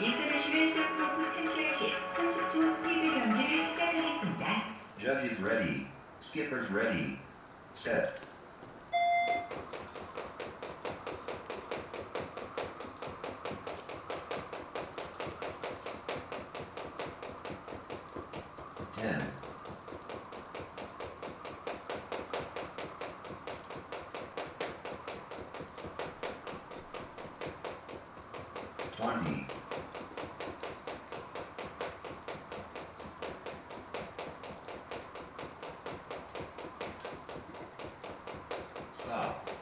인터내셔널 점프 챔피언십 30초 스피드 경기를 시작하겠습니다. Judges ready. Skippers ready. Set. Ten. 20. 12.